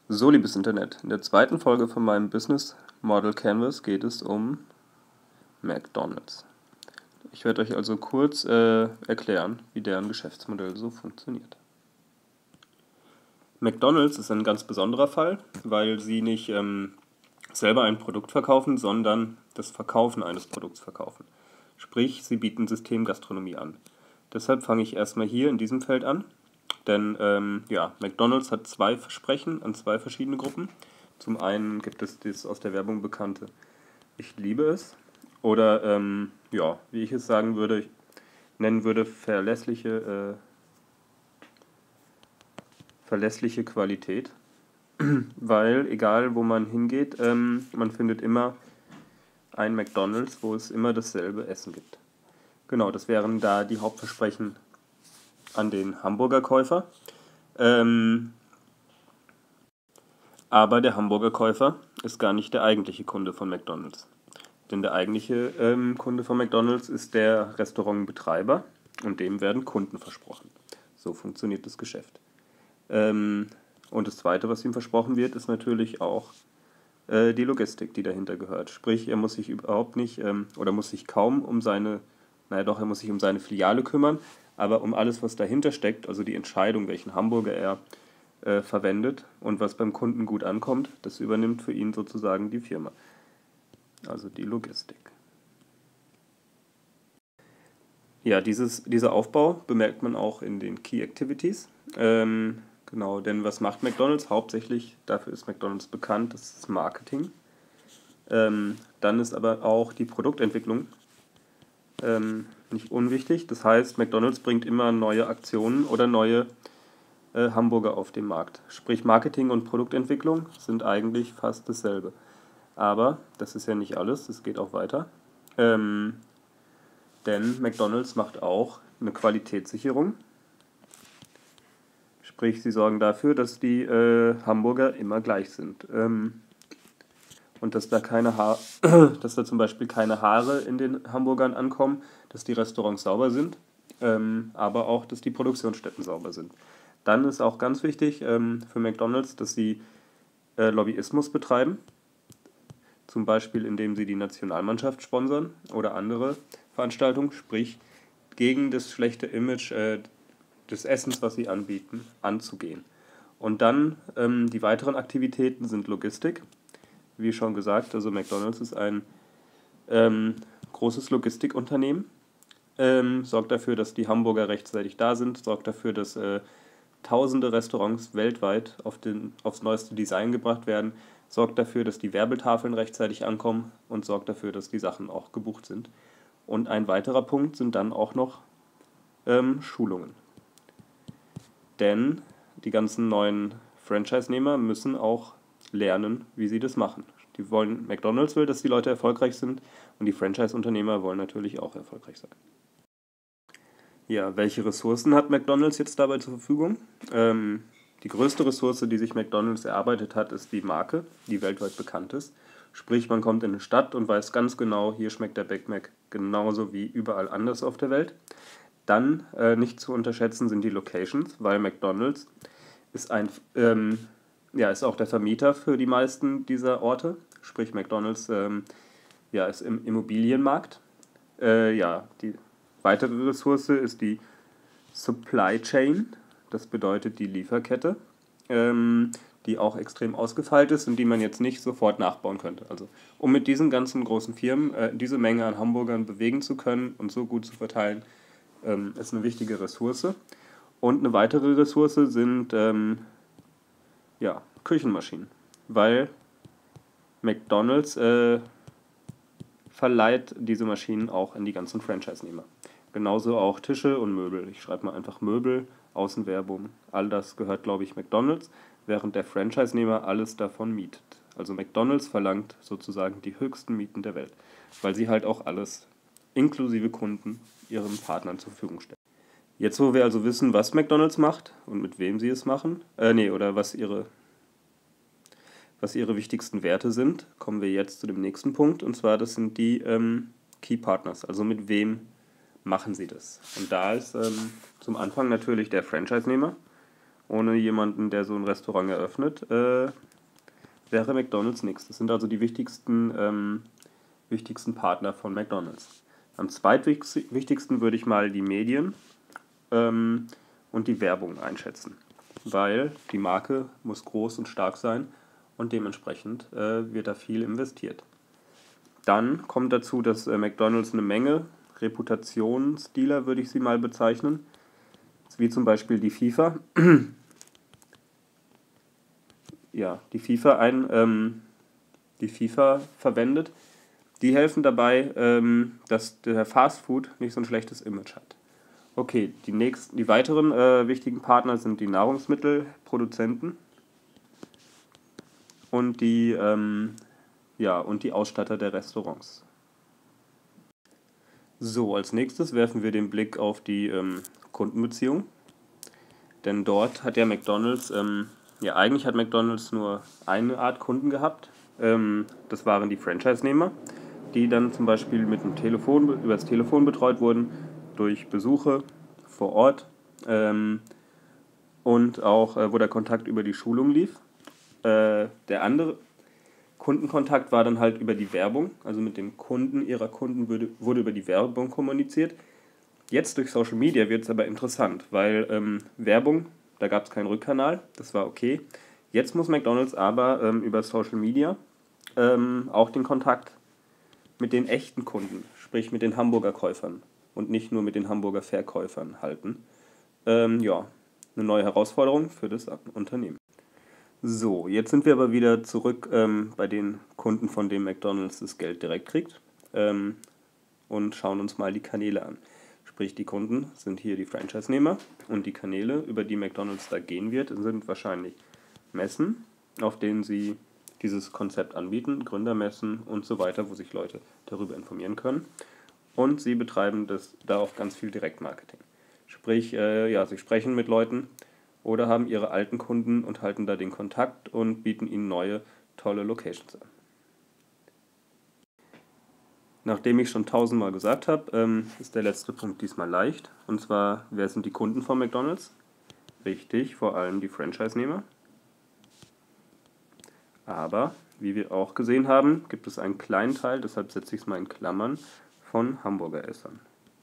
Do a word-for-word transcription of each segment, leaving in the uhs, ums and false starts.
So, liebes Internet, in der zweiten Folge von meinem Business Model Canvas geht es um McDonald's. Ich werde euch also kurz äh, erklären, wie deren Geschäftsmodell so funktioniert. McDonald's ist ein ganz besonderer Fall, weil sie nicht ähm, selber ein Produkt verkaufen, sondern das Verkaufen eines Produkts verkaufen. Sprich, sie bieten Systemgastronomie an. Deshalb fange ich erstmal hier in diesem Feld an. Denn ähm, ja, McDonald's hat zwei Versprechen an zwei verschiedene Gruppen. Zum einen gibt es das aus der Werbung bekannte Ich liebe es. Oder, ähm, ja, wie ich es sagen würde, ich nennen würde, verlässliche, äh, verlässliche Qualität. Weil, egal wo man hingeht, ähm, man findet immer ein McDonald's, wo es immer dasselbe Essen gibt. Genau, das wären da die Hauptversprechen an den Hamburger Käufer. Ähm, aber der Hamburger Käufer ist gar nicht der eigentliche Kunde von McDonald's. Denn der eigentliche ähm, Kunde von McDonald's ist der Restaurantbetreiber und dem werden Kunden versprochen. So funktioniert das Geschäft. Ähm, und das Zweite, was ihm versprochen wird, ist natürlich auch äh, die Logistik, die dahinter gehört. Sprich, er muss sich überhaupt nicht ähm, oder muss sich kaum um seine, naja doch, er muss sich um seine Filiale kümmern, aber um alles, was dahinter steckt, also die Entscheidung, welchen Hamburger er äh, verwendet und was beim Kunden gut ankommt, das übernimmt für ihn sozusagen die Firma. Also die Logistik. Ja, dieses, dieser Aufbau bemerkt man auch in den Key Activities. Ähm, genau, denn was macht McDonald's? Hauptsächlich, dafür ist McDonald's bekannt, das ist Marketing. Ähm, dann ist aber auch die Produktentwicklung ähm, nicht unwichtig. Das heißt, McDonald's bringt immer neue Aktionen oder neue äh, Hamburger auf den Markt. Sprich, Marketing und Produktentwicklung sind eigentlich fast dasselbe. Aber das ist ja nicht alles, es geht auch weiter. Ähm, denn McDonald's macht auch eine Qualitätssicherung. Sprich, sie sorgen dafür, dass die äh, Hamburger immer gleich sind. Ähm, und dass da keine ha dass da zum Beispiel keine Haare in den Hamburgern ankommen, dass die Restaurants sauber sind, ähm, aber auch, dass die Produktionsstätten sauber sind. Dann ist auch ganz wichtig ähm, für McDonald's, dass sie äh, Lobbyismus betreiben. Zum Beispiel indem sie die Nationalmannschaft sponsern oder andere Veranstaltungen, sprich gegen das schlechte Image äh, des Essens, was sie anbieten, anzugehen. Und dann ähm, die weiteren Aktivitäten sind Logistik. Wie schon gesagt, also McDonald's ist ein ähm, großes Logistikunternehmen, ähm, sorgt dafür, dass die Hamburger rechtzeitig da sind, sorgt dafür, dass äh, tausende Restaurants weltweit auf den, aufs neueste Design gebracht werden, sorgt dafür, dass die Werbetafeln rechtzeitig ankommen und sorgt dafür, dass die Sachen auch gebucht sind. Und ein weiterer Punkt sind dann auch noch ähm, Schulungen. Denn die ganzen neuen Franchise-Nehmer müssen auch lernen, wie sie das machen. Die wollen, McDonald's will, dass die Leute erfolgreich sind und die Franchise-Unternehmer wollen natürlich auch erfolgreich sein. Ja, welche Ressourcen hat McDonald's jetzt dabei zur Verfügung? Ähm, die größte Ressource, die sich McDonald's erarbeitet hat, ist die Marke, die weltweit bekannt ist. Sprich, man kommt in eine Stadt und weiß ganz genau, hier schmeckt der Big Mac genauso wie überall anders auf der Welt. Dann äh, nicht zu unterschätzen sind die Locations, weil McDonald's ist, ein, ähm, ja, ist auch der Vermieter für die meisten dieser Orte. Sprich, McDonald's ähm, ja, ist im Immobilienmarkt. Äh, ja, die weitere Ressource ist die Supply Chain, das bedeutet die Lieferkette, ähm, die auch extrem ausgefeilt ist und die man jetzt nicht sofort nachbauen könnte. Also um mit diesen ganzen großen Firmen äh, diese Menge an Hamburgern bewegen zu können und so gut zu verteilen, ähm, ist eine wichtige Ressource. Und eine weitere Ressource sind ähm, ja, Küchenmaschinen, weil McDonald's äh, verleiht diese Maschinen auch an die ganzen Franchise-Nehmer. Genauso auch Tische und Möbel. Ich schreibe mal einfach Möbel, Außenwerbung. All das gehört, glaube ich, McDonald's, während der Franchise-Nehmer alles davon mietet. Also McDonald's verlangt sozusagen die höchsten Mieten der Welt, weil sie halt auch alles inklusive Kunden ihren Partnern zur Verfügung stellen. Jetzt, wo wir also wissen, was McDonald's macht und mit wem sie es machen, äh, nee, oder was ihre, was ihre wichtigsten Werte sind, kommen wir jetzt zu dem nächsten Punkt, und zwar, das sind die ähm, Key Partners, also mit wem machen sie das. Und da ist ähm, zum Anfang natürlich der Franchise-Nehmer ohne jemanden, der so ein Restaurant eröffnet, äh, wäre McDonald's nichts. Das sind also die wichtigsten, ähm, wichtigsten Partner von McDonald's. Am zweitwichtigsten würde ich mal die Medien ähm, und die Werbung einschätzen, weil die Marke muss groß und stark sein und dementsprechend äh, wird da viel investiert. Dann kommt dazu, dass äh, McDonald's eine Menge Reputationsdealer, würde ich sie mal bezeichnen, wie zum Beispiel die FIFA, ja, die FIFA ein, ähm, die FIFA verwendet. Die helfen dabei, ähm, dass der Fastfood nicht so ein schlechtes Image hat. Okay, die nächsten, die weiteren äh, wichtigen Partner sind die Nahrungsmittelproduzenten und die, ähm, ja, und die Ausstatter der Restaurants. So, als nächstes werfen wir den Blick auf die ähm, Kundenbeziehung. Denn dort hat ja McDonald's, ähm, ja eigentlich hat McDonald's nur eine Art Kunden gehabt. Ähm, das waren die Franchise-Nehmer, die dann zum Beispiel mit dem Telefon, über das Telefon betreut wurden, durch Besuche vor Ort ähm, und auch, äh, wo der Kontakt über die Schulung lief. Äh, der andere Kundenkontakt war dann halt über die Werbung, also mit dem Kunden ihrer Kunden wurde, wurde über die Werbung kommuniziert. Jetzt durch Social Media wird es aber interessant, weil ähm, Werbung, da gab es keinen Rückkanal, das war okay. Jetzt muss McDonald's aber ähm, über Social Media ähm, auch den Kontakt mit den echten Kunden, sprich mit den Hamburger Käufern und nicht nur mit den Hamburger Verkäufern halten. Ähm, ja, eine neue Herausforderung für das Unternehmen. So, jetzt sind wir aber wieder zurück ähm, bei den Kunden, von denen McDonald's das Geld direkt kriegt ähm, und schauen uns mal die Kanäle an. Sprich, die Kunden sind hier die Franchise-Nehmer und die Kanäle, über die McDonald's da gehen wird, sind wahrscheinlich Messen, auf denen sie dieses Konzept anbieten, Gründermessen und so weiter, wo sich Leute darüber informieren können. Und sie betreiben das, da auch ganz viel Direktmarketing. Sprich, äh, ja, sie sprechen mit Leuten oder haben ihre alten Kunden und halten da den Kontakt und bieten ihnen neue, tolle Locations an. Nachdem ich schon tausendmal gesagt habe, ähm, ist der letzte Punkt diesmal leicht. Und zwar, wer sind die Kunden von McDonald's? Richtig, vor allem die Franchise-Nehmer. Aber, wie wir auch gesehen haben, gibt es einen kleinen Teil, deshalb setze ich es mal in Klammern, von Hamburgeressern.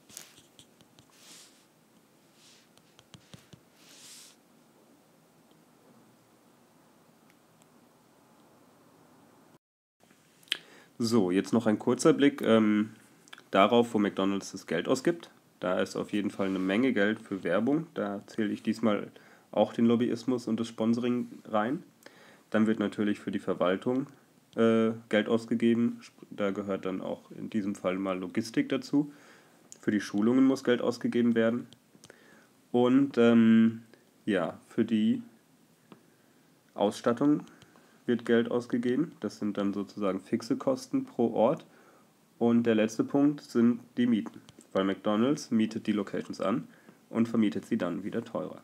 So, jetzt noch ein kurzer Blick ähm, darauf, wo McDonald's das Geld ausgibt. Da ist auf jeden Fall eine Menge Geld für Werbung. Da zähle ich diesmal auch den Lobbyismus und das Sponsoring rein. Dann wird natürlich für die Verwaltung äh, Geld ausgegeben. Da gehört dann auch in diesem Fall mal Logistik dazu. Für die Schulungen muss Geld ausgegeben werden. Und ähm, ja, für die Ausstattung wird Geld ausgegeben. Das sind dann sozusagen fixe Kosten pro Ort. Und der letzte Punkt sind die Mieten, weil McDonald's mietet die Locations an und vermietet sie dann wieder teurer.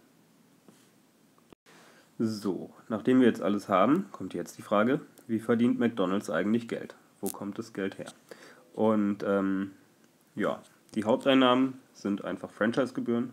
So, nachdem wir jetzt alles haben, kommt jetzt die Frage, wie verdient McDonald's eigentlich Geld? Wo kommt das Geld her? Und ähm, ja, die Haupteinnahmen sind einfach Franchise-Gebühren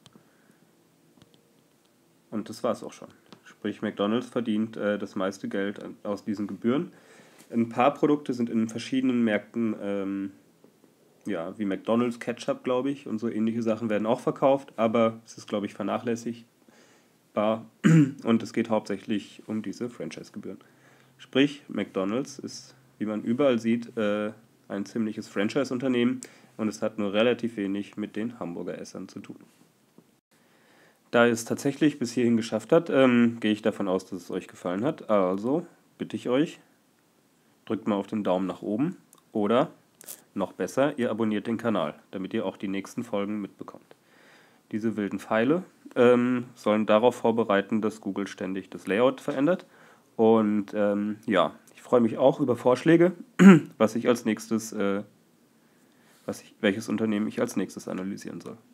und das war es auch schon. Sprich, McDonald's verdient äh, das meiste Geld aus diesen Gebühren. Ein paar Produkte sind in verschiedenen Märkten, ähm, ja, wie McDonald's Ketchup, glaube ich, und so ähnliche Sachen werden auch verkauft, aber es ist, glaube ich, vernachlässigbar und es geht hauptsächlich um diese Franchise-Gebühren. Sprich, McDonald's ist, wie man überall sieht, äh, ein ziemliches Franchise-Unternehmen und es hat nur relativ wenig mit den Hamburger Essern zu tun. Da ihr es tatsächlich bis hierhin geschafft hat, ähm, gehe ich davon aus, dass es euch gefallen hat. Also bitte ich euch, drückt mal auf den Daumen nach oben oder noch besser, ihr abonniert den Kanal, damit ihr auch die nächsten Folgen mitbekommt. Diese wilden Pfeile ähm, sollen darauf vorbereiten, dass Google ständig das Layout verändert. Und ähm, ja, ich freue mich auch über Vorschläge, was ich als nächstes, äh, was ich, welches Unternehmen ich als nächstes analysieren soll.